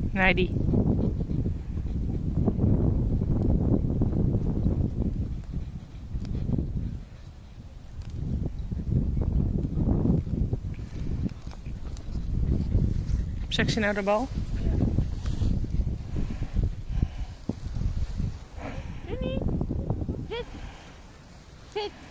Nee, die. Sexy naar de bal. Jenny, zit. Zit.